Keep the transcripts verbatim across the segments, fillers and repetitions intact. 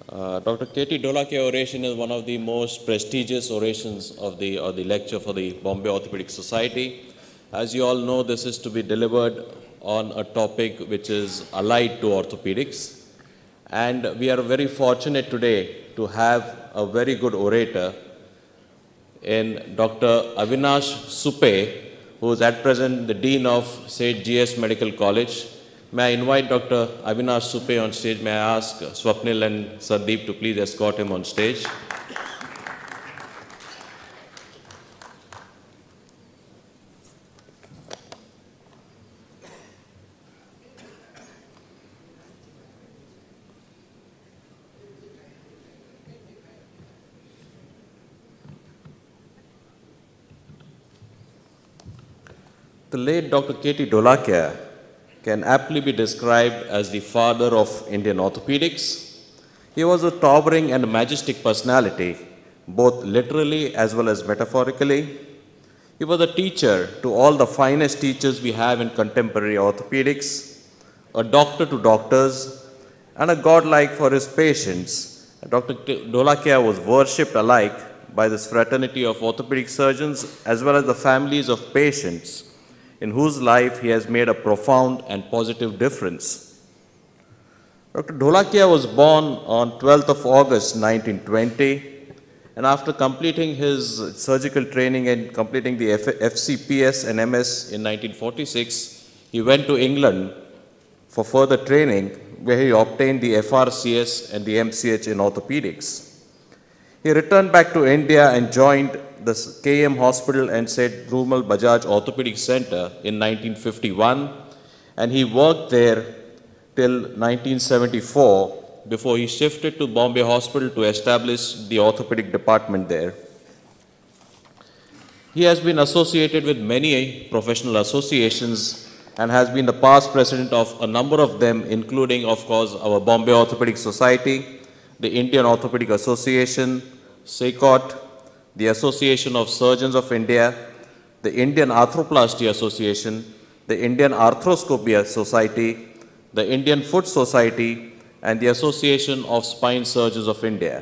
Uh, Doctor K T Dholakia oration is one of the most prestigious orations of the, or the lecture for the Bombay Orthopedic Society. As you all know, this is to be delivered on a topic which is allied to orthopedics. And we are very fortunate today to have a very good orator in Doctor Avinash Supe, who is at present the Dean of Saint G S Medical College. May I invite Doctor Avinash Supe on stage. May I ask Swapnil and Sandeep to please escort him on stage. The late Doctor K T Dholakia can aptly be described as the father of Indian orthopedics. He was a towering and majestic personality, both literally as well as metaphorically. He was a teacher to all the finest teachers we have in contemporary orthopedics, a doctor to doctors, and a godlike for his patients. Doctor Dholakia was worshipped alike by this fraternity of orthopedic surgeons as well as the families of patients, in whose life he has made a profound and positive difference. Doctor Dholakia was born on twelfth of August nineteen twenty, and after completing his surgical training and completing the F C P S and M S in nineteen forty-six, he went to England for further training, where he obtained the F R C S and the M C H in orthopedics. He returned back to India and joined the K M Hospital and Saint Rumal Bajaj Orthopedic Center in nineteen fifty-one, and he worked there till nineteen seventy-four before he shifted to Bombay Hospital to establish the orthopedic department there. He has been associated with many professional associations and has been the past president of a number of them, including, of course, our Bombay Orthopedic Society, the Indian Orthopedic Association, SACOT, the Association of Surgeons of India, the Indian Arthroplasty Association, the Indian Arthroscopy Society, the Indian Foot Society, and the Association of Spine Surgeons of India.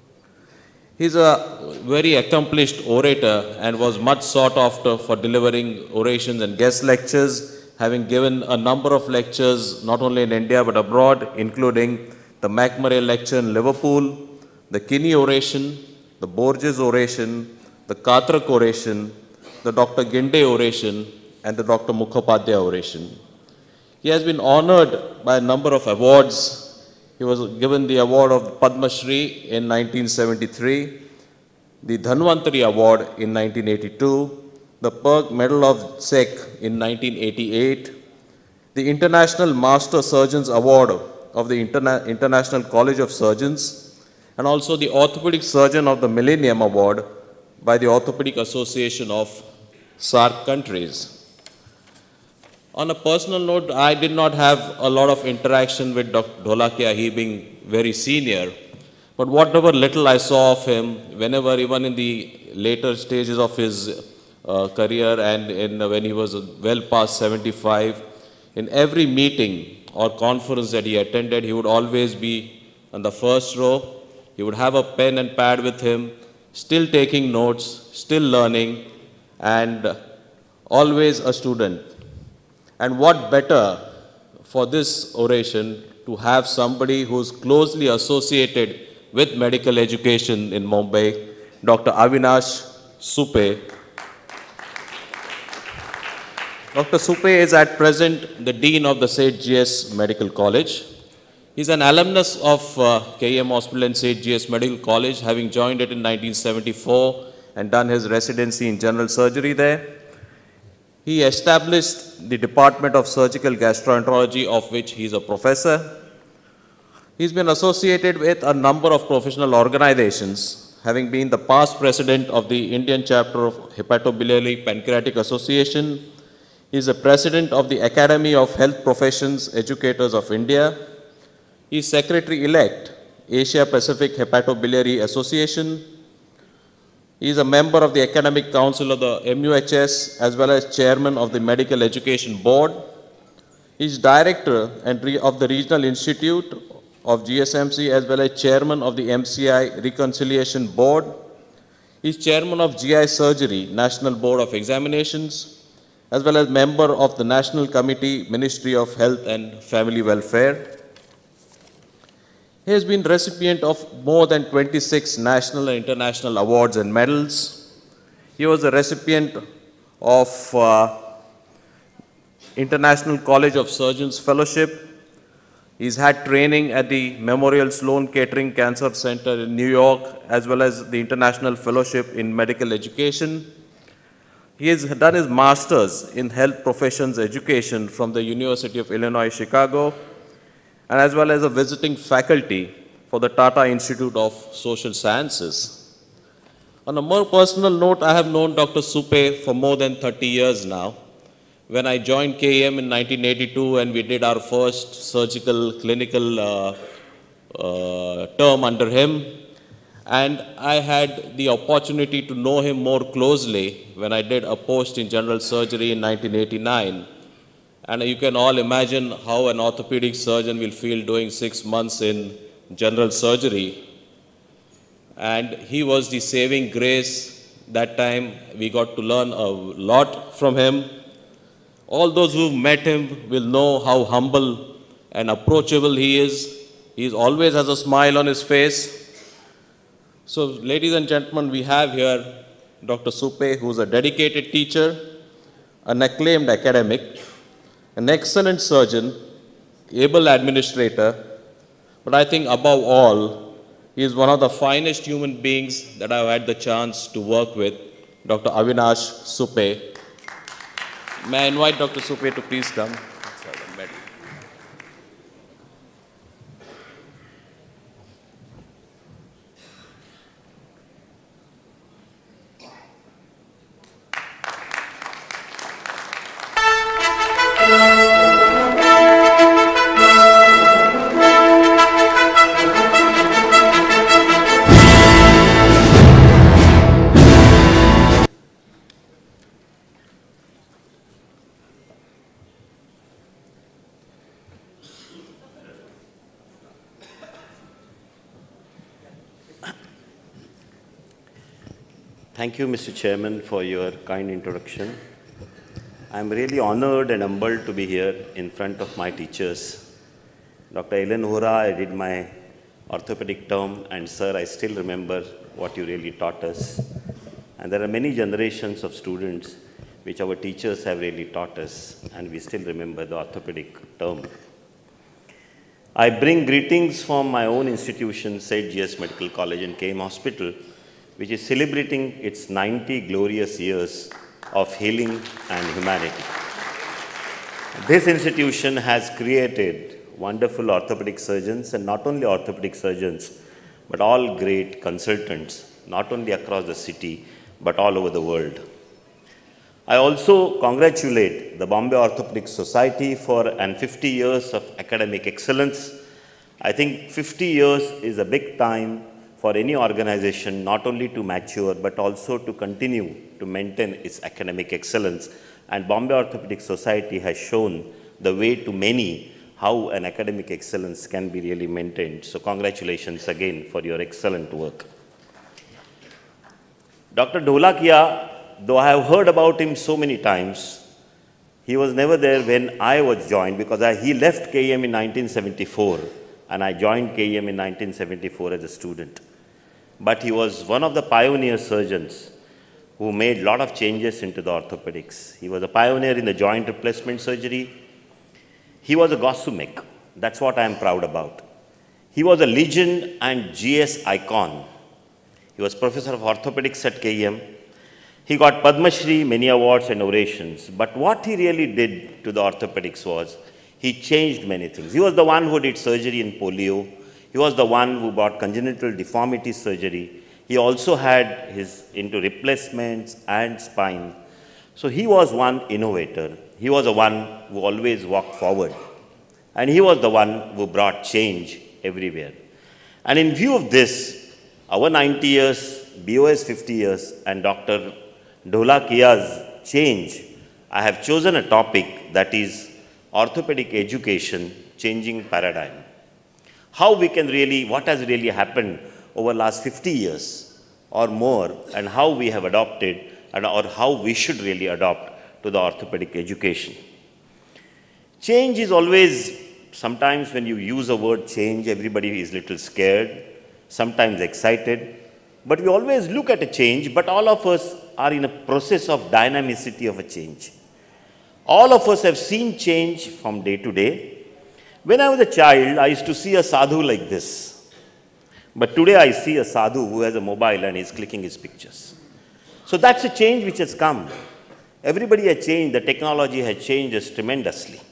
He is a very accomplished orator and was much sought after for delivering orations and guest lectures, having given a number of lectures not only in India but abroad, including the McMurray Lecture in Liverpool, the Kinney Oration, the Borges Oration, the Katrak Oration, the Doctor Ginde Oration, and the Doctor Mukhopadhyay Oration. He has been honored by a number of awards. He was given the award of Padma Shri in nineteen seventy-three, the Dhanvantari Award in nineteen eighty-two, the Perk Medal of S E C in nineteen eighty-eight, the International Master Surgeons Award of the Interna International College of Surgeons, and also the Orthopedic Surgeon of the Millennium Award by the Orthopedic Association of SAARC countries. On a personal note, I did not have a lot of interaction with Doctor Dholakia, he being very senior, but whatever little I saw of him, whenever, even in the later stages of his uh, career and in, uh, when he was well past seventy-five, in every meeting or conference that he attended, he would always be on the first row. He would have a pen and pad with him, still taking notes, still learning, and always a student. And what better for this oration to have somebody who's closely associated with medical education in Mumbai, Doctor Avinash Supe. Doctor Supe is at present the Dean of the Saint G S Medical College. He is an alumnus of uh, K M Hospital and Saint G S Medical College, having joined it in nineteen seventy-four and done his residency in general surgery there. He established the Department of Surgical Gastroenterology, of which he is a professor. He's been associated with a number of professional organizations, having been the past president of the Indian chapter of Hepatobiliary Pancreatic Association. He is the president of the Academy of Health Professions Educators of India. He is secretary-elect, Asia Pacific Hepatobiliary Association. He is a member of the Academic Council of the M U H S as well as chairman of the Medical Education Board. He is director and of the Regional Institute of G S M C as well as chairman of the M C I Reconciliation Board. He is chairman of G I Surgery, National Board of Examinations, as well as member of the National Committee, Ministry of Health and Family Welfare. He has been recipient of more than twenty-six national and international awards and medals. He was a recipient of uh, International College of Surgeons Fellowship. He's had training at the Memorial Sloan Kettering Cancer Center in New York, as well as the International Fellowship in Medical Education. He has done his master's in health professions education from the University of Illinois, Chicago, and as well as a visiting faculty for the Tata Institute of Social Sciences. On a more personal note, I have known Doctor Supe for more than thirty years now. When I joined K E M in nineteen eighty-two and we did our first surgical clinical uh, uh, term under him, and I had the opportunity to know him more closely when I did a post in general surgery in nineteen eighty-nine. And you can all imagine how an orthopedic surgeon will feel doing six months in general surgery. And he was the saving grace. That time we got to learn a lot from him. All those who've met him will know how humble and approachable he is. He always has a smile on his face. So, ladies and gentlemen, we have here Doctor Supe, who's a dedicated teacher, an acclaimed academic, an excellent surgeon, able administrator, but I think above all, he is one of the finest human beings that I've had the chance to work with, Doctor Avinash Supe. May I invite Doctor Supe to please come? Thank you, Mister Chairman, for your kind introduction. I'm really honored and humbled to be here in front of my teachers. Doctor Ellen Hora, I did my orthopedic term, and sir, I still remember what you really taught us. And there are many generations of students which our teachers have really taught us, and we still remember the orthopedic term. I bring greetings from my own institution, Saint G S Medical College and K E M Hospital, which is celebrating its ninety glorious years of healing and humanity. This institution has created wonderful orthopedic surgeons, and not only orthopedic surgeons, but all great consultants, not only across the city, but all over the world. I also congratulate the Bombay Orthopedic Society for an fifty years of academic excellence. I think fifty years is a big time for any organization, not only to mature, but also to continue to maintain its academic excellence. And Bombay Orthopedic Society has shown the way to many how an academic excellence can be really maintained. So congratulations again for your excellent work. Doctor Dholakia, though I have heard about him so many times, he was never there when I was joined, because I, he left K E M in nineteen seventy-four and I joined K E M in nineteen seventy-four as a student. But he was one of the pioneer surgeons who made a lot of changes into the orthopedics. He was a pioneer in the joint replacement surgery. He was a Gosumek. That's what I am proud about. He was a legend and G S icon. He was professor of orthopedics at K E M. He got Padma Shri, many awards and orations. But what he really did to the orthopedics was, he changed many things. He was the one who did surgery in polio. He was the one who brought congenital deformity surgery. He also had his into replacements and spine. So he was one innovator. He was the one who always walked forward. And he was the one who brought change everywhere. And in view of this, our ninety years, B O S fifty years, and Doctor Dholakia's change, I have chosen a topic that is orthopedic education, changing paradigm. how we can really, what has really happened over the last fifty years or more, and how we have adopted, and, or how we should really adopt to the orthopedic education. Change is always, sometimes when you use a word change, everybody is a little scared, sometimes excited. But we always look at a change, but all of us are in a process of dynamicity of a change. All of us have seen change from day to day. When I was a child, I used to see a sadhu like this. But today I see a sadhu who has a mobile and is clicking his pictures. So that's a change which has come. Everybody has changed, the technology has changed us tremendously.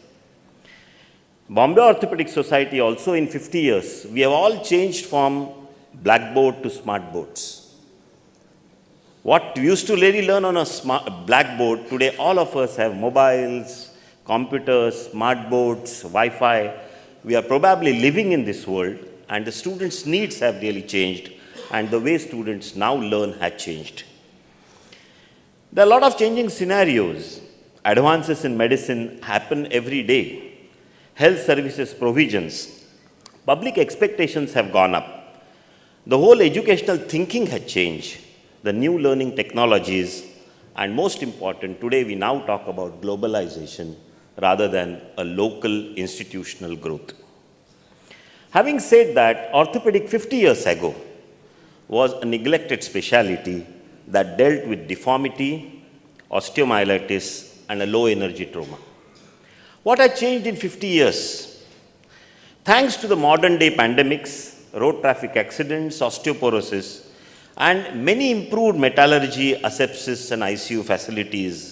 Bombay Orthopedic Society also in fifty years, we have all changed from blackboard to smart boards. What we used to really learn on a smart blackboard, today all of us have mobiles, computers, smart boards, Wi-Fi. We are probably living in this world, and the students' needs have really changed, and the way students now learn has changed. There are a lot of changing scenarios. Advances in medicine happen every day. Health services provisions, public expectations have gone up. The whole educational thinking has changed. The new learning technologies, and most important, today we now talk about globalization rather than a local institutional growth. Having said that, orthopedic fifty years ago was a neglected specialty that dealt with deformity, osteomyelitis, and a low energy trauma. What has changed in fifty years? Thanks to the modern day pandemics, road traffic accidents, osteoporosis, and many improved metallurgy, asepsis, and I C U facilities,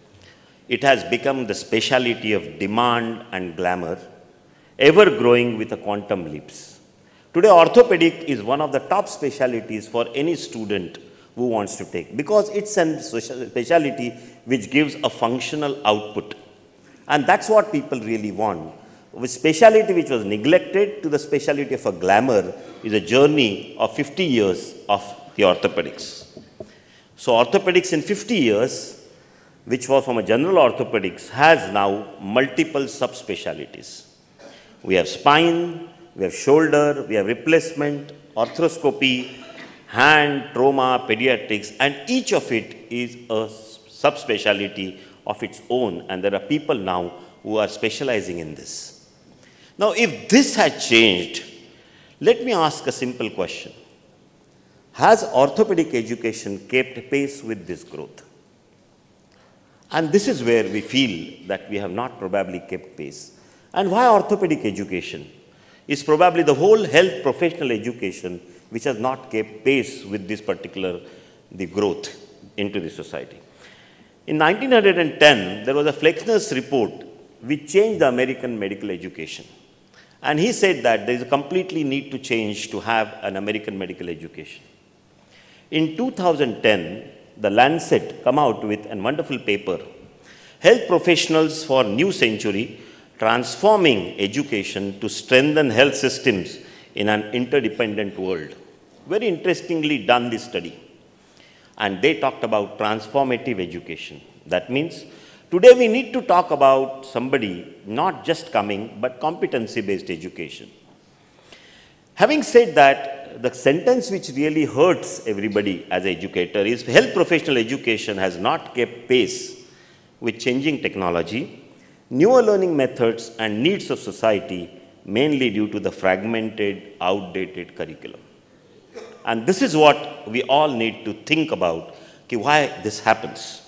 it has become the specialty of demand and glamour, ever growing with a quantum leaps. Today, orthopedic is one of the top specialties for any student who wants to take, because it's a specialty which gives a functional output. And that's what people really want. With specialty which was neglected to the specialty of a glamour is a journey of fifty years of the orthopedics. So orthopedics in fifty years, which was from a general orthopedics, has now multiple subspecialties. We have spine, we have shoulder, we have replacement, arthroscopy, hand, trauma, pediatrics, and each of it is a subspecialty of its own, and there are people now who are specializing in this. Now, if this has changed, let me ask a simple question. Has orthopedic education kept pace with this growth? And this is where we feel that we have not probably kept pace. And why orthopedic education? Is probably the whole health professional education which has not kept pace with this particular the growth into the society. In nineteen ten, there was a Flexner's report which changed the American medical education. And he said that there is a completely need to change to have an American medical education. In two thousand ten, the Lancet come out with a wonderful paper, Health Professionals for New Century, Transforming Education to Strengthen Health Systems in an Interdependent World. Very interestingly done this study. And they talked about transformative education. That means today we need to talk about somebody not just coming, but competency-based education. Having said that, the sentence which really hurts everybody as an educator is health professional education has not kept pace with changing technology, newer learning methods, and needs of society, mainly due to the fragmented, outdated curriculum. And this is what we all need to think about, okay, why this happens.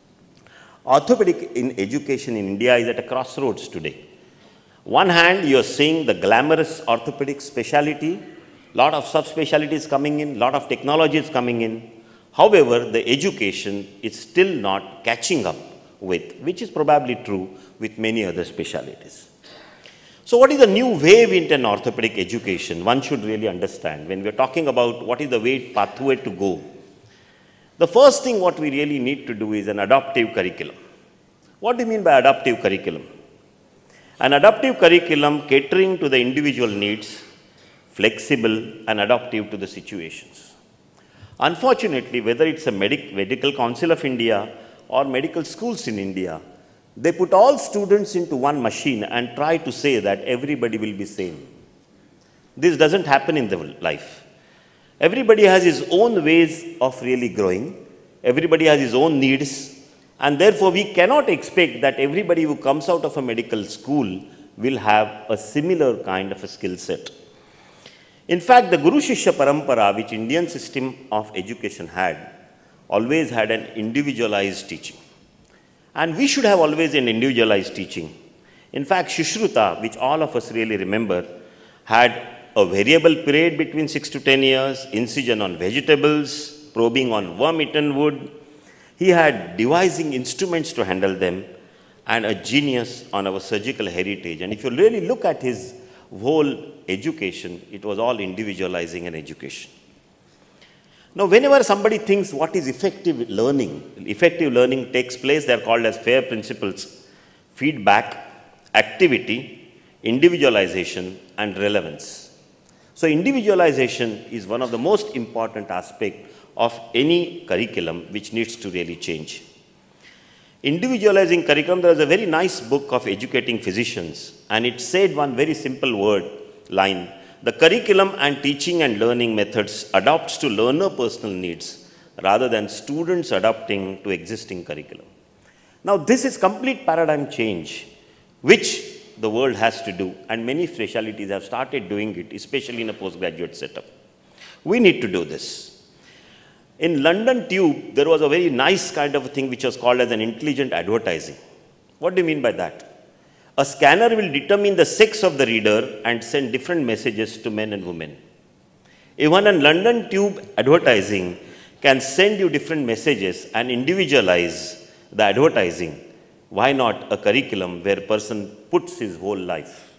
Orthopedic in education in India is at a crossroads today. One hand, you are seeing the glamorous orthopedic specialty, lot of subspecialties coming in, lot of technologies coming in. However, the education is still not catching up with, which is probably true with many other specialties. So what is the new wave into an orthopedic education? One should really understand when we are talking about what is the way pathway to go. The first thing what we really need to do is an adaptive curriculum. What do you mean by adaptive curriculum? An adaptive curriculum catering to the individual needs, flexible and adaptive to the situations. Unfortunately, whether it's a medic, Medical Council of India or medical schools in India, they put all students into one machine and try to say that everybody will be same. This doesn't happen in the life. Everybody has his own ways of really growing. Everybody has his own needs. And therefore, we cannot expect that everybody who comes out of a medical school will have a similar kind of a skill set. In fact, the Guru Shishya Parampara, which Indian system of education had, always had an individualized teaching. And we should have always an individualized teaching. In fact, Shushruta, which all of us really remember, had a variable period between six to ten years, incision on vegetables, probing on worm-eaten wood. He had devising instruments to handle them, and a genius on our surgical heritage. And if you really look at his whole education, it was all individualizing an education. Now, whenever somebody thinks what is effective learning, effective learning takes place, they are called as FAIR principles: feedback, activity, individualization, and relevance. So individualization is one of the most important aspects of any curriculum which needs to really change. Individualizing curriculum, there is a very nice book of educating physicians, and it said one very simple word, line: the curriculum and teaching and learning methods adapts to learner personal needs rather than students adapting to existing curriculum. Now this is complete paradigm change, which the world has to do, and many specialties have started doing it, especially in a postgraduate setup. We need to do this. In London Tube, there was a very nice kind of a thing which was called as an intelligent advertising. What do you mean by that? A scanner will determine the sex of the reader and send different messages to men and women. Even a London Tube advertising can send you different messages and individualize the advertising. Why not a curriculum where a person puts his whole life?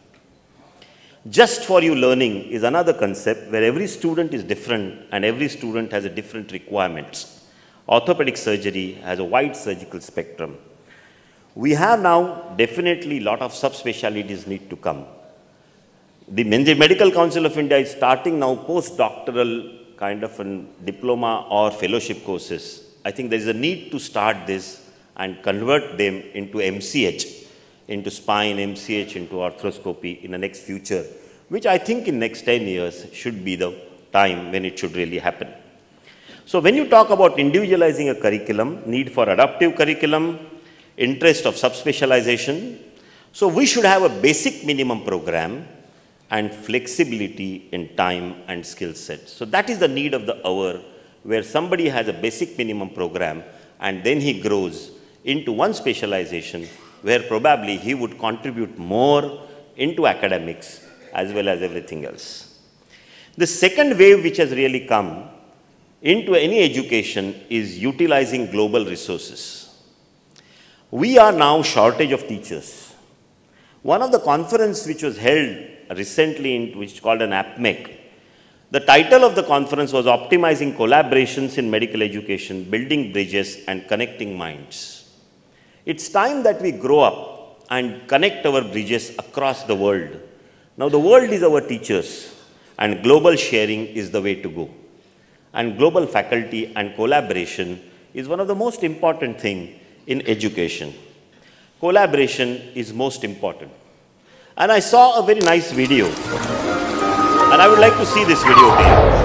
Just for you learning is another concept where every student is different and every student has a different requirements. Orthopedic surgery has a wide surgical spectrum. We have now definitely a lot of subspecialties need to come. The Medical Council of India is starting now postdoctoral kind of a diploma or fellowship courses. I think there is a need to start this and convert them into M C H, into spine, M C H, into arthroscopy in the next future, which I think in next ten years should be the time when it should really happen. So when you talk about individualizing a curriculum, need for adaptive curriculum, interest of subspecialization, so we should have a basic minimum program and flexibility in time and skill set. So that is the need of the hour, where somebody has a basic minimum program and then he grows into one specialization where probably he would contribute more into academics as well as everything else. The second wave which has really come into any education is utilizing global resources. We are now shortage of teachers. One of the conference which was held recently, in, which is called an A P M E C, the title of the conference was Optimizing Collaborations in Medical Education, Building Bridges and Connecting Minds. It's time that we grow up and connect our bridges across the world. Now the world is our teachers, and global sharing is the way to go. And global faculty and collaboration is one of the most important things in education. Collaboration is most important. And I saw a very nice video, and I would like to see this video here.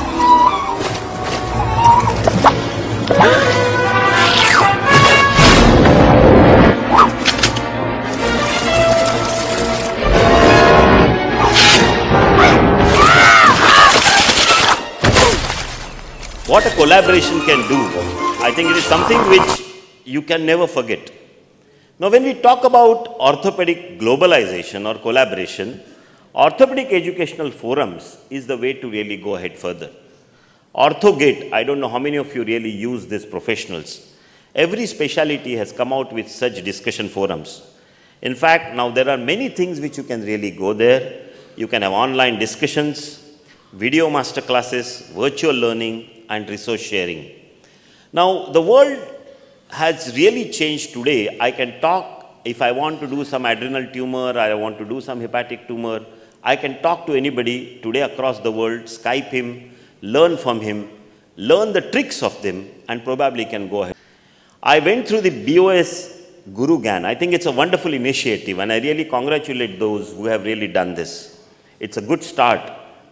What a collaboration can do, I think it is something which you can never forget. Now, when we talk about orthopedic globalization or collaboration, orthopedic educational forums is the way to really go ahead further. OrthoGate, I don't know how many of you really use these professionals. Every specialty has come out with such discussion forums. In fact, now there are many things which you can really go there. You can have online discussions, video master classes, virtual learning, and resource sharing. Now, the world has really changed today. I can talk, if I want to do some adrenal tumor, or I want to do some hepatic tumor, I can talk to anybody today across the world, Skype him, learn from him, learn the tricks of them, and probably can go ahead. I went through the B O S Guru Gyan. I think it's a wonderful initiative, and I really congratulate those who have really done this. It's a good start.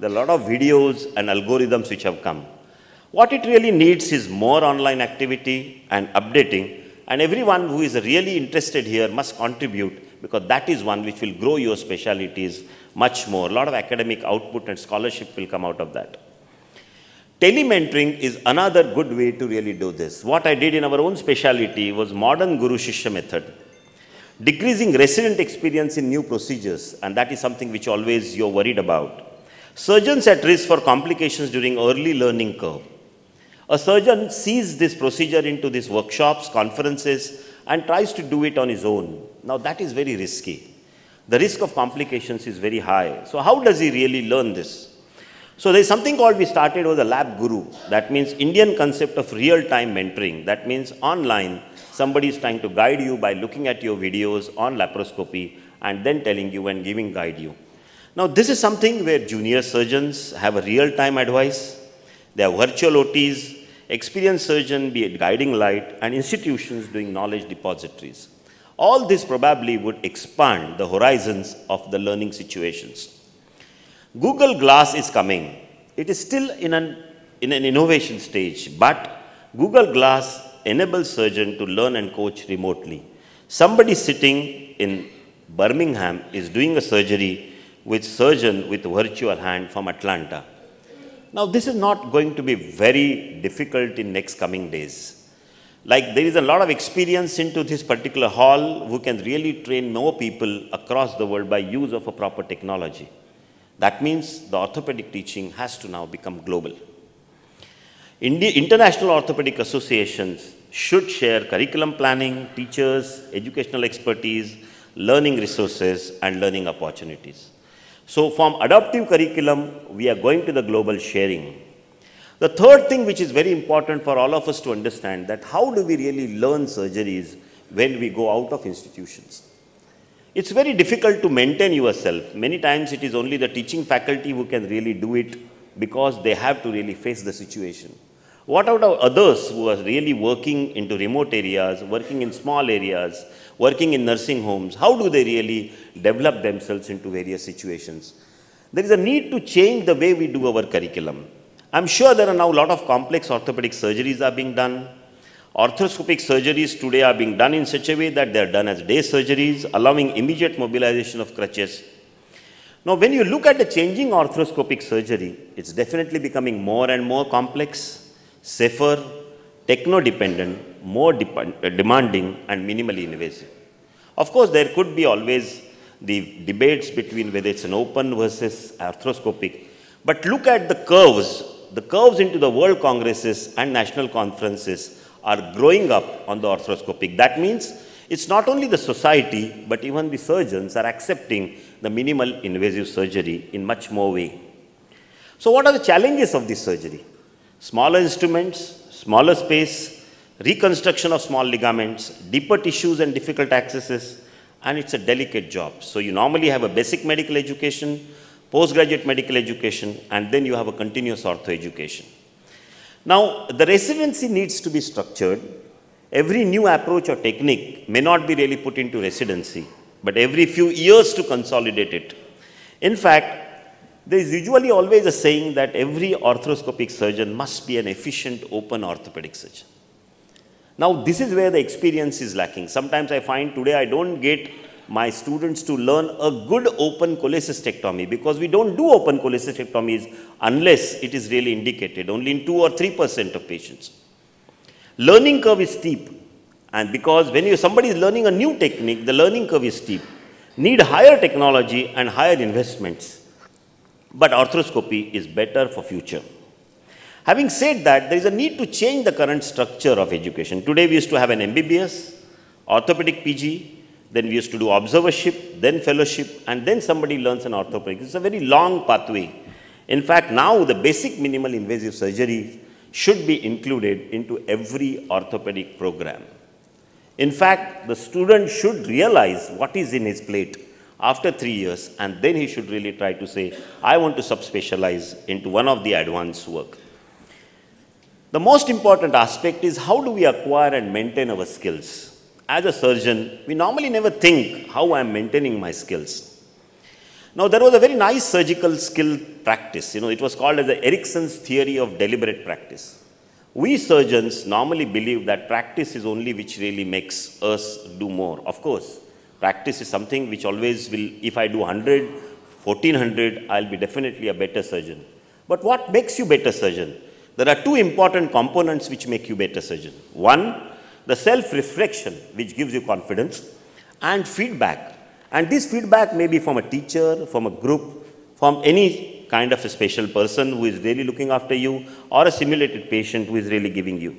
There are a lot of videos and algorithms which have come. What it really needs is more online activity and updating, and everyone who is really interested here must contribute, because that is one which will grow your specialities much more. A lot of academic output and scholarship will come out of that. Telementoring is another good way to really do this. What I did in our own specialty was modern Guru Shishya method, decreasing resident experience in new procedures, and that is something which always you're worried about. Surgeons at risk for complications during early learning curve. A surgeon sees this procedure into these workshops, conferences, and tries to do it on his own. Now that is very risky. The risk of complications is very high. So how does he really learn this? So there is something called, we started with a lab guru. That means Indian concept of real-time mentoring. That means online, somebody is trying to guide you by looking at your videos on laparoscopy and then telling you and giving guide you. Now this is something where junior surgeons have a real-time advice. They have virtual O Ts, experienced surgeon be a guiding light, and institutions doing knowledge depositories. All this probably would expand the horizons of the learning situations. Google Glass is coming. It is still in an, in an innovation stage, but Google Glass enables surgeon to learn and coach remotely. Somebody sitting in Birmingham is doing a surgery with surgeon with virtual hand from Atlanta. Now this is not going to be very difficult in next coming days. Like there is a lot of experience into this particular hall who can really train more people across the world by use of a proper technology. That means the orthopedic teaching has to now become global. India, international orthopedic associations should share curriculum planning, teachers, educational expertise, learning resources, and learning opportunities. So from adaptive curriculum, we are going to the global sharing. The third thing which is very important for all of us to understand, that how do we really learn surgeries when we go out of institutions? It's very difficult to maintain yourself. Many times it is only the teaching faculty who can really do it because they have to really face the situation. What about others who are really working into remote areas, working in small areas, working in nursing homes? How do they really develop themselves into various situations? There is a need to change the way we do our curriculum. I'm sure there are now a lot of complex orthopedic surgeries are being done. Arthroscopic surgeries today are being done in such a way that they are done as day surgeries, allowing immediate mobilization of crutches. Now, when you look at the changing arthroscopic surgery, it's definitely becoming more and more complex, safer, techno-dependent, more de- demanding, and minimally invasive. Of course, there could be always the debates between whether it's an open versus arthroscopic. But look at the curves. The curves into the world congresses and national conferences are growing up on the arthroscopic. That means it's not only the society, but even the surgeons are accepting the minimal invasive surgery in much more way. So what are the challenges of this surgery? Smaller instruments, smaller space, reconstruction of small ligaments, deeper tissues and difficult accesses, and it's a delicate job. So you normally have a basic medical education, postgraduate medical education, and then you have a continuous ortho education. Now, the residency needs to be structured. Every new approach or technique may not be really put into residency, but every few years to consolidate it. In fact, there is usually always a saying that every arthroscopic surgeon must be an efficient open orthopedic surgeon. Now, this is where the experience is lacking. Sometimes I find today I don't get my students to learn a good open cholecystectomy, because we don't do open cholecystectomies unless it is really indicated, only in two or three percent of patients. Learning curve is steep, and because when you, somebody is learning a new technique, the learning curve is steep, need higher technology and higher investments. But arthroscopy is better for future. Having said that, there is a need to change the current structure of education. Today we used to have an M B B S, orthopedic P G, then we used to do observership, then fellowship, and then somebody learns an orthopedic. It's a very long pathway. In fact, now the basic minimal invasive surgery should be included into every orthopedic program. In fact, the student should realize what is in his plate after three years, and then he should really try to say, I want to subspecialize into one of the advanced work. The most important aspect is how do we acquire and maintain our skills? As a surgeon, we normally never think how I am maintaining my skills. Now, there was a very nice surgical skill practice. You know, it was called as the Erickson's theory of deliberate practice. We surgeons normally believe that practice is only which really makes us do more. Of course, practice is something which always will, if I do one hundred, fourteen hundred, I'll be definitely a better surgeon. But what makes you better surgeon? There are two important components which make you better surgeon. One, the self-reflection, which gives you confidence, and feedback. And this feedback may be from a teacher, from a group, from any kind of a special person who is really looking after you, or a simulated patient who is really giving you.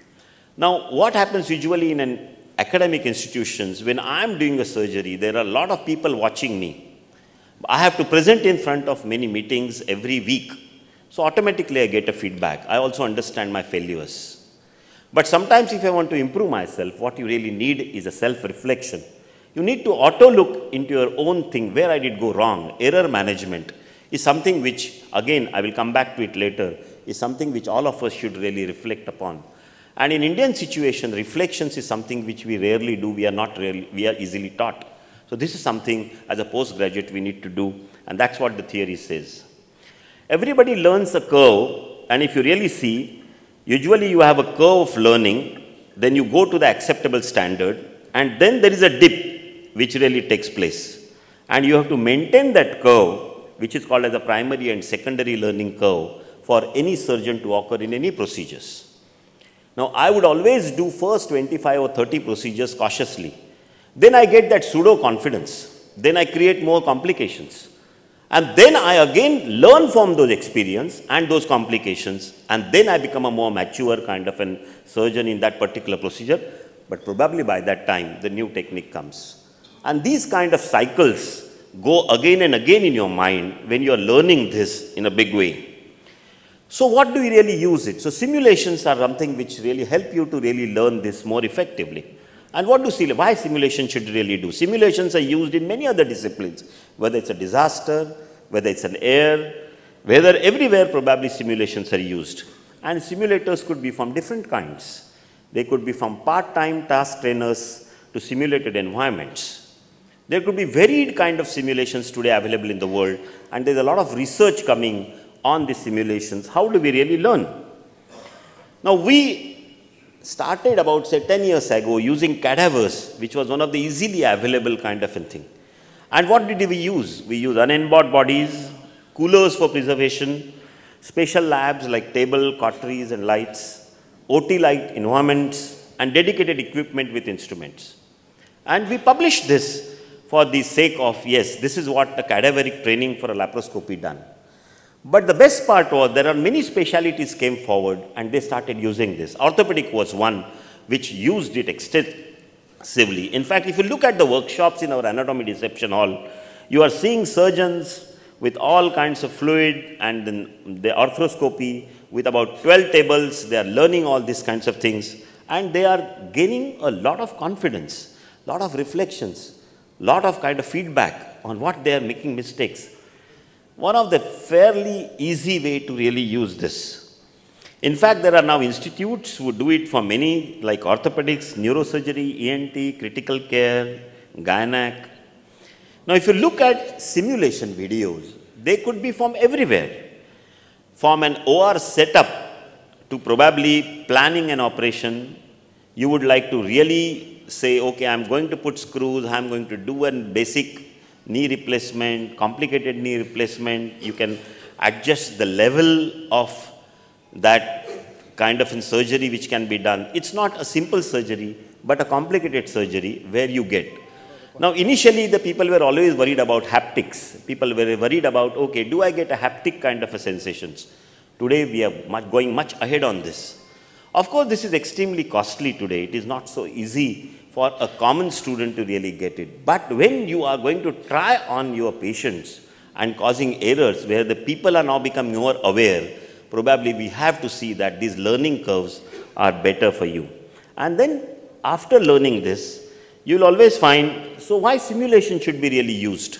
Now, what happens usually in an academic institutions, when I'm doing a surgery, there are a lot of people watching me. I have to present in front of many meetings every week. So automatically I get a feedback. I also understand my failures. But sometimes if I want to improve myself, what you really need is a self-reflection. You need to auto-look into your own thing, where I did go wrong. Error management is something which, again, I will come back to it later, is something which all of us should really reflect upon. And in Indian situation, reflections is something which we rarely do. We are not really, we are easily taught. So this is something as a postgraduate we need to do, and that's what the theory says. Everybody learns a curve, and if you really see, usually you have a curve of learning, then you go to the acceptable standard, and then there is a dip which really takes place. And you have to maintain that curve, which is called as a primary and secondary learning curve, for any surgeon to occur in any procedures. Now, I would always do first twenty-five or thirty procedures cautiously. Then I get that pseudo-confidence. Then I create more complications. And then I again learn from those experience and those complications, and then I become a more mature kind of a surgeon in that particular procedure. But probably by that time, the new technique comes. And these kind of cycles go again and again in your mind when you are learning this in a big way. So what do we really use it? So simulations are something which really help you to really learn this more effectively. And what do simulations, why simulation should really do? Simulations are used in many other disciplines, whether it's a disaster, whether it's an air, whether everywhere probably simulations are used. And simulators could be from different kinds. They could be from part-time task trainers to simulated environments. There could be varied kind of simulations today available in the world, and there's a lot of research coming on these simulations. How do we really learn? Now, we started about, say, ten years ago using cadavers, which was one of the easily available kind of a thing. And what did we use? We use unembodied bodies, coolers for preservation, special labs like table, cauteries and lights, O T-like environments, and dedicated equipment with instruments. And we published this for the sake of, yes, this is what a cadaveric training for a laparoscopy done. But the best part was there are many specialities came forward and they started using this. Orthopedic was one which used it extensively. In fact, if you look at the workshops in our anatomy dissection hall, you are seeing surgeons with all kinds of fluid and then the arthroscopy with about twelve tables. They are learning all these kinds of things and they are gaining a lot of confidence, lot of reflections, lot of kind of feedback on what they are making mistakes. One of the fairly easy way to really use this. In fact, there are now institutes who do it for many, like orthopedics, neurosurgery, E N T, critical care, gynec. Now, if you look at simulation videos, they could be from everywhere. From an O R setup to probably planning an operation, you would like to really say, okay, I'm going to put screws, I'm going to do a basic knee replacement, complicated knee replacement. You can adjust the level of that kind of in surgery which can be done. It's not a simple surgery, but a complicated surgery where you get. Now, initially, the people were always worried about haptics. People were worried about, okay, do I get a haptic kind of a sensations? Today, we are much, going much ahead on this. Of course, this is extremely costly today. It is not so easy for a common student to really get it. But when you are going to try on your patients and causing errors where the people are now becoming more aware, probably we have to see that these learning curves are better for you. And then after learning this, you'll always find, so why simulation should be really used?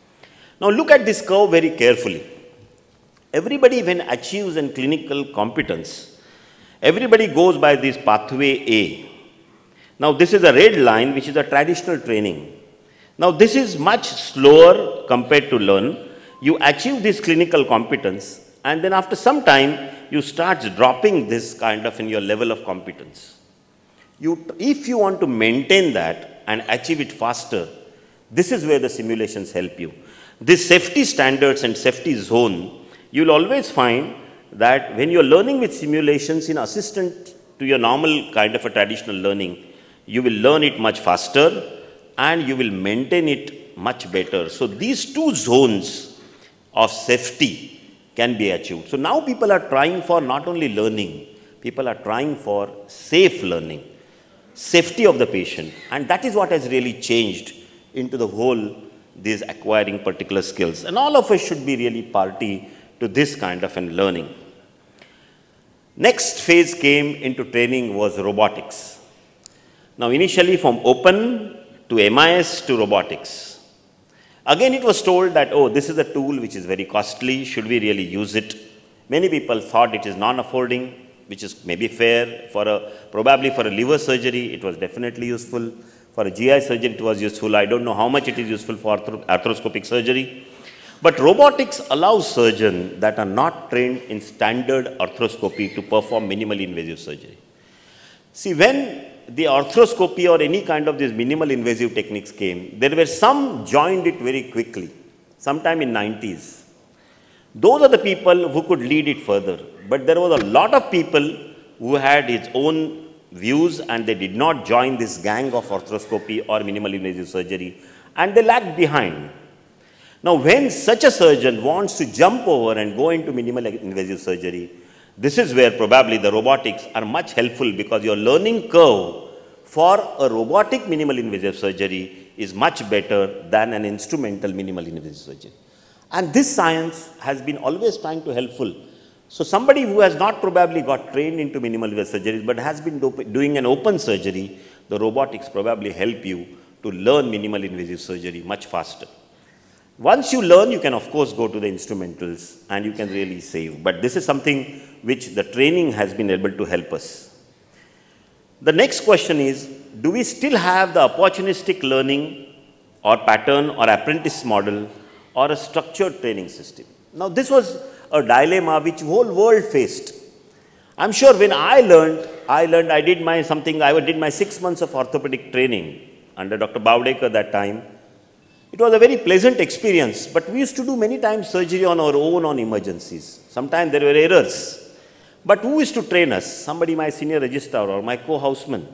Now look at this curve very carefully. Everybody when achieves in clinical competence, everybody goes by this pathway A. Now, this is a red line, which is a traditional training. Now, this is much slower compared to learn. You achieve this clinical competence, and then after some time, you start dropping this kind of in your level of competence. You, if you want to maintain that and achieve it faster, this is where the simulations help you. This safety standards and safety zone, you'll always find that when you're learning with simulations in assistant to your normal kind of a traditional learning, you will learn it much faster and you will maintain it much better. So these two zones of safety can be achieved. So now people are trying for not only learning, people are trying for safe learning, safety of the patient, and that is what has really changed into the whole, these acquiring particular skills. And all of us should be really party to this kind of an learning. Next phase came into training was robotics. Now initially from open to M I S to robotics. Again it was told that, oh, this is a tool which is very costly, should we really use it? Many people thought it is non-affording, which is maybe fair. For a, probably for a liver surgery, it was definitely useful. For a G I surgery, it was useful. I don't know how much it is useful for arthro arthroscopic surgery. But robotics allows surgeons that are not trained in standard arthroscopy to perform minimally invasive surgery. See, when the arthroscopy or any kind of these minimal invasive techniques came, there were some joined it very quickly, sometime in nineties. Those are the people who could lead it further. But there was a lot of people who had its own views and they did not join this gang of arthroscopy or minimal invasive surgery, and they lagged behind. Now, when such a surgeon wants to jump over and go into minimal invasive surgery, this is where probably the robotics are much helpful, because your learning curve for a robotic minimal invasive surgery is much better than an instrumental minimal invasive surgery. And this science has been always trying to helpful. So somebody who has not probably got trained into minimal invasive surgeries but has been do doing an open surgery, the robotics probably help you to learn minimal invasive surgery much faster. Once you learn, you can of course go to the instrumentals and you can really save. But this is something which the training has been able to help us. The next question is, do we still have the opportunistic learning or pattern or apprentice model or a structured training system? Now this was a dilemma which whole world faced. I'm sure when I learned, I learned, I did my something, I did my six months of orthopedic training under Doctor Bavdekar that time. It was a very pleasant experience, but we used to do many times surgery on our own on emergencies. Sometimes there were errors. But who used to train us? Somebody, my senior registrar or my co-houseman.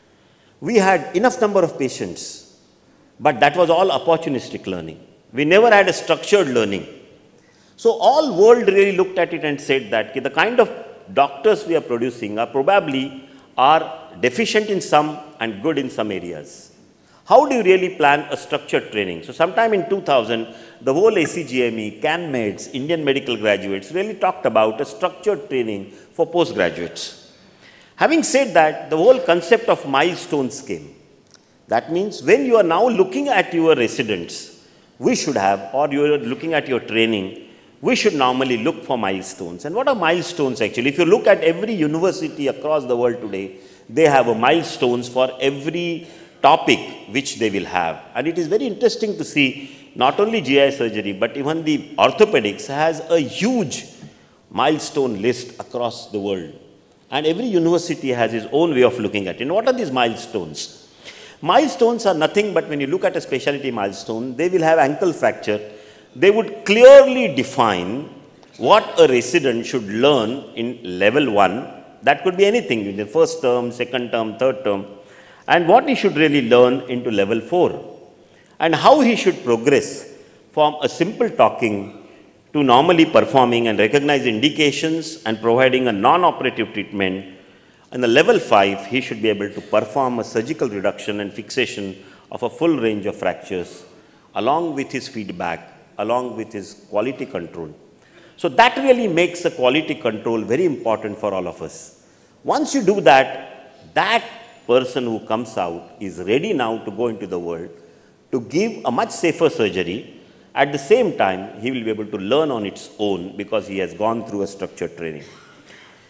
We had enough number of patients, but that was all opportunistic learning. We never had a structured learning. So all world really looked at it and said that the kind of doctors we are producing are probably are deficient in some and good in some areas. How do you really plan a structured training? So sometime in two thousand, the whole A C G M E, CanMeds, Indian medical graduates really talked about a structured training for postgraduates. Having said that, the whole concept of milestones came. That means when you are now looking at your residents, we should have, or you are looking at your training, we should normally look for milestones. And what are milestones actually? If you look at every university across the world today, they have a milestones for every topic which they will have. And it is very interesting to see not only G I surgery, but even the orthopedics has a huge milestone list across the world. And every university has its own way of looking at it. And what are these milestones? Milestones are nothing but when you look at a specialty milestone, they will have ankle fracture. They would clearly define what a resident should learn in level one. That could be anything in the first term, second term, third term. And what he should really learn into level four, and how he should progress from a simple talking to normally performing and recognize indications and providing a non-operative treatment. In the level five, he should be able to perform a surgical reduction and fixation of a full range of fractures, along with his feedback, along with his quality control. So that really makes the quality control very important for all of us. Once you do that, that person who comes out is ready now to go into the world to give a much safer surgery. At the same time, he will be able to learn on its own because he has gone through a structured training.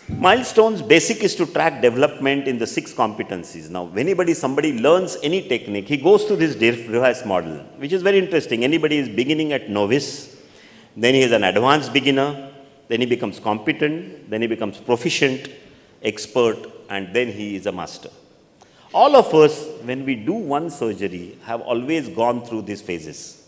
Milestones basic is to track development in the six competencies. Now, when anybody, somebody learns any technique, he goes through this device model, which is very interesting. Anybody is beginning at novice, then he is an advanced beginner, then he becomes competent, then he becomes proficient, expert, and then he is a master. All of us, when we do one surgery, have always gone through these phases.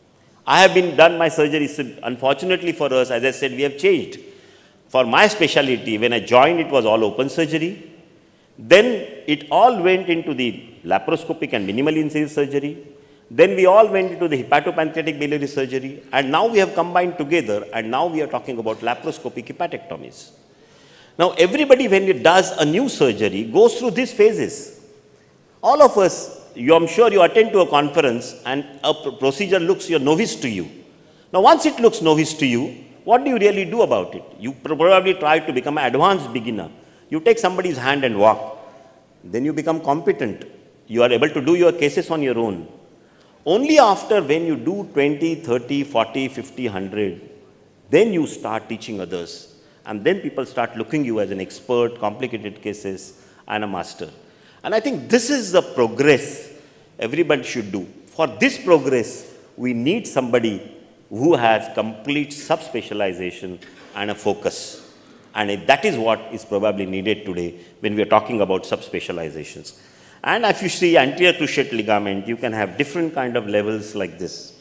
I have been done my surgery. Unfortunately for us, as I said, we have changed. For my specialty, when I joined, it was all open surgery. Then it all went into the laparoscopic and minimally invasive surgery. Then we all went into the hepatopancreatic biliary surgery. And now we have combined together, and now we are talking about laparoscopic hepatectomies. Now, everybody, when it does a new surgery, goes through these phases. All of us, you, I'm sure you attend to a conference, and a procedure looks your novice to you. Now, once it looks novice to you, what do you really do about it? You probably try to become an advanced beginner. You take somebody's hand and walk. Then you become competent. You are able to do your cases on your own. Only after when you do twenty, thirty, forty, fifty, one hundred, then you start teaching others. And then people start looking you as an expert, complicated cases, and a master. And I think this is the progress everybody should do. For this progress, we need somebody who has complete subspecialization and a focus. And that is what is probably needed today when we are talking about subspecializations. And if you see anterior cruciate ligament, you can have different kind of levels like this.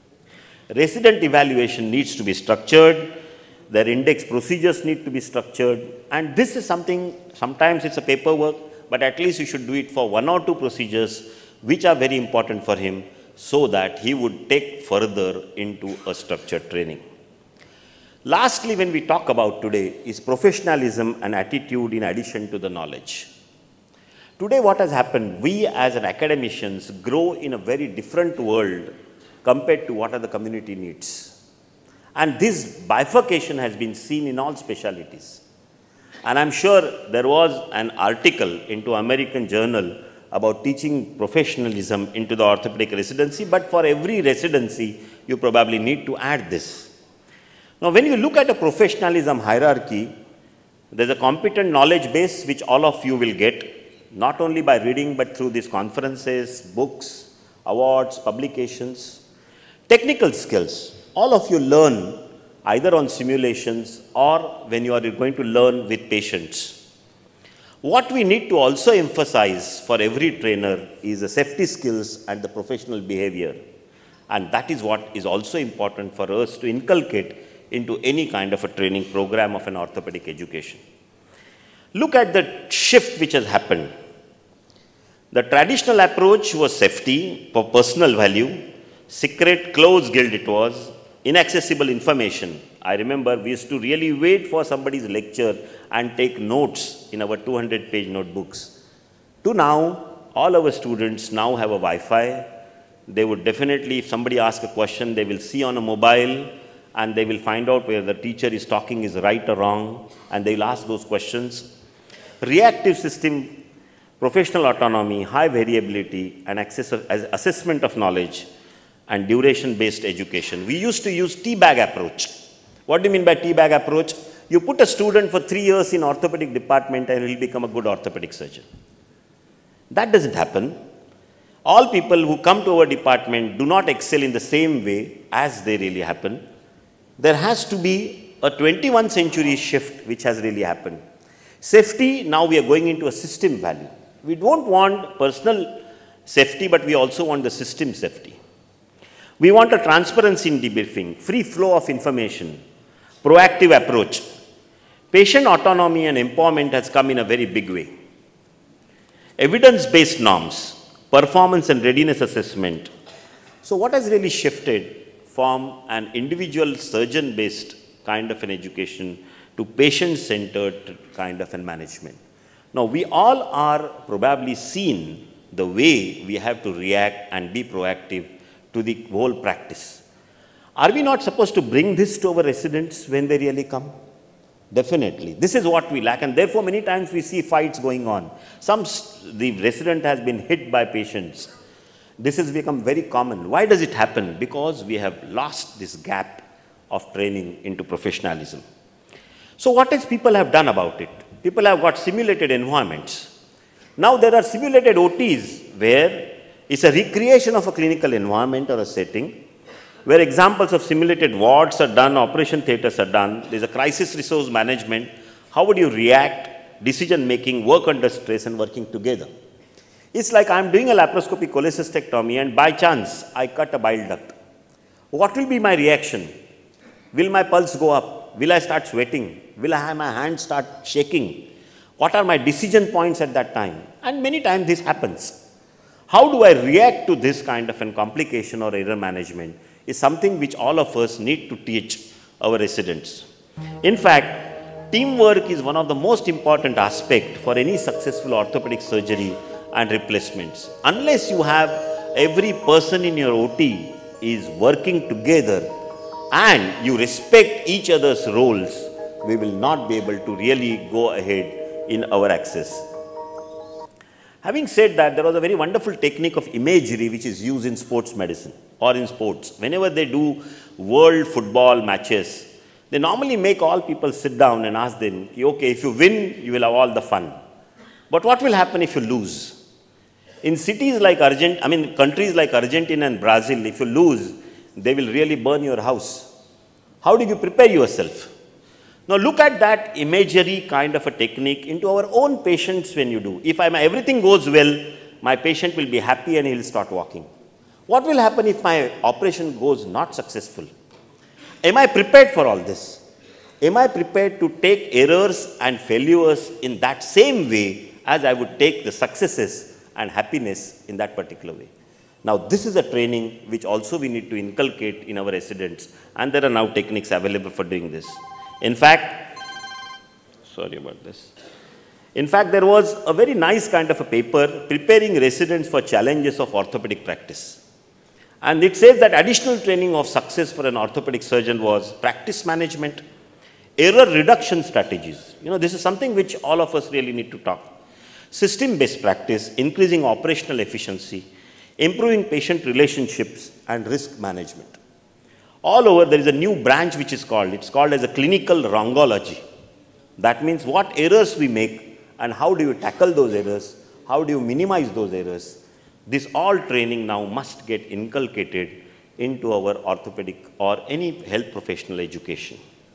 Resident evaluation needs to be structured. Their index procedures need to be structured. And this is something, sometimes it's a paperwork, but at least you should do it for one or two procedures which are very important for him, so that he would take further into a structured training. Lastly, when we talk about today is professionalism and attitude in addition to the knowledge. Today what has happened, we as an academicians grow in a very different world compared to what are the community needs. And this bifurcation has been seen in all specialties. And I'm sure there was an article into American Journal about teaching professionalism into the orthopedic residency, but for every residency, you probably need to add this. Now, when you look at a professionalism hierarchy, there's a competent knowledge base which all of you will get, not only by reading, but through these conferences, books, awards, publications. Technical skills, all of you learn either on simulations or when you are going to learn with patients. What we need to also emphasize for every trainer is the safety skills and the professional behavior. And that is what is also important for us to inculcate into any kind of a training program of an orthopedic education. Look at the shift which has happened. The traditional approach was safety for personal value, secret, closed guild it was, inaccessible information. I remember we used to really wait for somebody's lecture and take notes in our two hundred page notebooks. To now, all our students now have a Wi-Fi. They would definitely, if somebody asks a question, they will see on a mobile and they will find out whether the teacher is talking is right or wrong, and they will ask those questions. Reactive system, professional autonomy, high variability, and access of, as assessment of knowledge, and duration-based education. We used to use T-bag approach. What do you mean by T-bag approach? You put a student for three years in orthopedic department and he will become a good orthopedic surgeon. That doesn't happen. All people who come to our department do not excel in the same way as they really happen. There has to be a twenty-first century shift which has really happened. Safety, now we are going into a system value. We don't want personal safety, but we also want the system safety. We want a transparency in debriefing, free flow of information, proactive approach. Patient autonomy and empowerment has come in a very big way. Evidence-based norms, performance and readiness assessment. So what has really shifted from an individual surgeon-based kind of an education to patient-centered kind of a management? Now, we all are probably seen the way we have to react and be proactive to the whole practice. Are we not supposed to bring this to our residents when they really come? Definitely. This is what we lack, and therefore many times we see fights going on. Some, the resident has been hit by patients. This has become very common. Why does it happen? Because we have lost this gap of training into professionalism. So what is people have done about it? People have got simulated environments. Now there are simulated O Ts where it's a recreation of a clinical environment or a setting, where examples of simulated wards are done, operation theaters are done. There's a crisis resource management. How would you react, decision making, work under stress and working together? It's like I'm doing a laparoscopic cholecystectomy and by chance I cut a bile duct. What will be my reaction? Will my pulse go up? Will I start sweating? Will I have my hands start shaking? What are my decision points at that time? And many times this happens. How do I react to this kind of a complication or error management is something which all of us need to teach our residents. In fact, teamwork is one of the most important aspects for any successful orthopedic surgery and replacements. Unless you have every person in your O T is working together and you respect each other's roles, we will not be able to really go ahead in our access. Having said that, there was a very wonderful technique of imagery which is used in sports medicine or in sports. Whenever they do world football matches, they normally make all people sit down and ask them, okay, if you win, you will have all the fun. But what will happen if you lose? In cities like Argent, I mean countries like Argentina and Brazil, if you lose, they will really burn your house. How do you prepare yourself? Now look at that imagery kind of a technique into our own patients when you do. If I'm, everything goes well, my patient will be happy and he'll start walking. What will happen if my operation goes not successful? Am I prepared for all this? Am I prepared to take errors and failures in that same way as I would take the successes and happiness in that particular way? Now this is a training which also we need to inculcate in our residents, and there are now techniques available for doing this. In fact, sorry about this. In fact, there was a very nice kind of a paper preparing residents for challenges of orthopedic practice. And it says that additional training of success for an orthopedic surgeon was practice management, error reduction strategies. You know, this is something which all of us really need to talk. System-based practice, increasing operational efficiency, improving patient relationships, and risk management. All over, there is a new branch which is called, it's called as a clinical wrongology. That means what errors we make and how do you tackle those errors, how do you minimize those errors. This all training now must get inculcated into our orthopedic or any health professional education.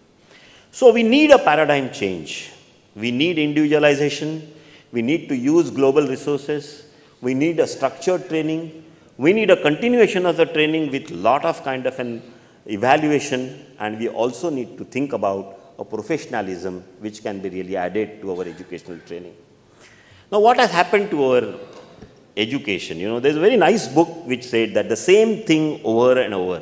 So we need a paradigm change. We need individualization. We need to use global resources. We need a structured training. We need a continuation of the training with lot of kind of an evaluation, and we also need to think about a professionalism which can be really added to our educational training. Now what has happened to our education? You know, there's a very nice book which said that the same thing over and over.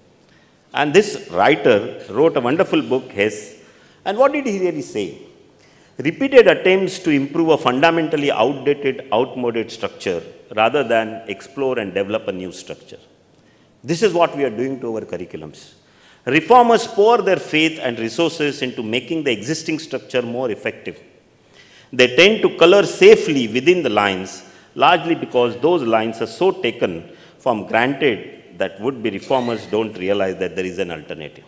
And this writer wrote a wonderful book, Hess, and what did he really say? Repeated attempts to improve a fundamentally outdated, outmoded structure rather than explore and develop a new structure. This is what we are doing to our curriculums. Reformers pour their faith and resources into making the existing structure more effective. They tend to color safely within the lines, largely because those lines are so taken for granted that would-be reformers don't realize that there is an alternative.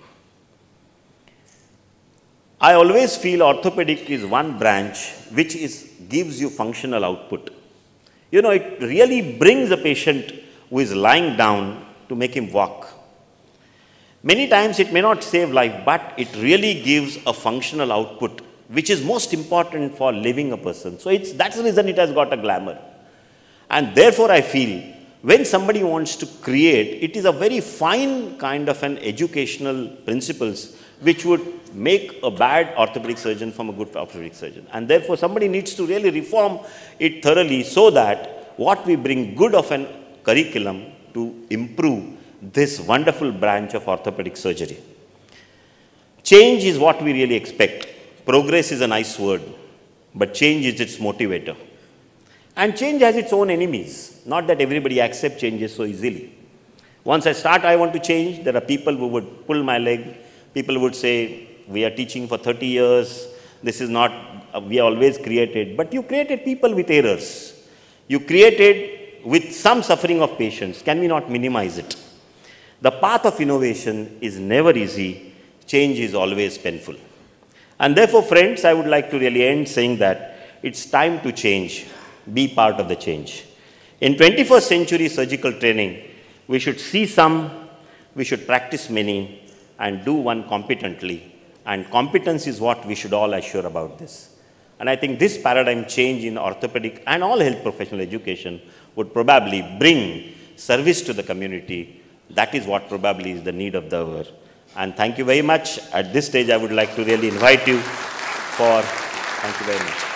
I always feel orthopedic is one branch which is, gives you functional output. You know, it really brings a patient who is lying down to make him walk. Many times it may not save life, but it really gives a functional output, which is most important for living a person. So it's, that's the reason it has got a glamour. And therefore I feel when somebody wants to create, it is a very fine kind of an educational principles which would make a bad orthopedic surgeon from a good orthopedic surgeon. And therefore somebody needs to really reform it thoroughly so that what we bring good of an curriculum to improve this wonderful branch of orthopedic surgery. Change is what we really expect. Progress is a nice word, but change is its motivator. And change has its own enemies. Not that everybody accepts changes so easily. Once I start, I want to change, there are people who would pull my leg. People would say, we are teaching for thirty years. This is not, uh, we always created. But you created people with errors. You created with some suffering of patients. Can we not minimize it? The path of innovation is never easy. Change is always painful. And therefore, friends, I would like to really end saying that it's time to change, be part of the change. In twenty-first century surgical training, we should see some, we should practice many, and do one competently. And competence is what we should all assure about this. And I think this paradigm change in orthopedic and all health professional education would probably bring service to the community. That is what probably is the need of the hour. And thank you very much. At this stage, I would like to really invite you for, thank you very much.